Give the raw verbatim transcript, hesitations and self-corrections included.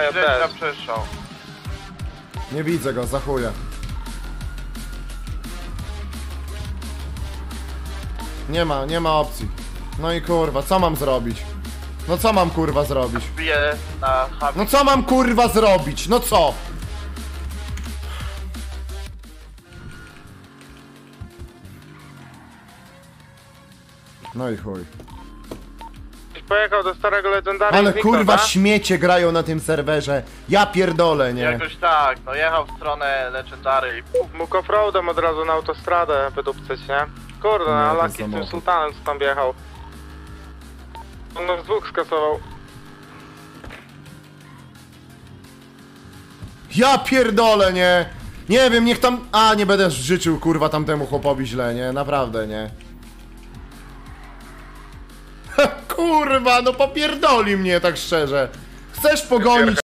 ja też. na przestrzał. Nie widzę go, za chuja. Nie ma, nie ma opcji. No i kurwa, co mam zrobić? No co mam kurwa zrobić? Bije na hub. No co mam kurwa zrobić? No co? No i chuj. Pojechał do starego legendarza. Ale kurwa śmiecie grają na tym serwerze. Ja pierdolę, nie? Jakoś tak, no jechał w stronę Legendary i puf. Mógł offroadem od razu na autostradę wydupcyć, nie? Kurde, No, no, ten Lucky z tym samochód. sultanem co tam jechał. On nas dwóch skasował. Ja pierdolę, nie? Nie wiem, niech tam... A, nie będę życzył kurwa tamtemu chłopowi źle, nie? Naprawdę, nie? Kurwa, no popierdoli mnie tak szczerze. Chcesz pogonić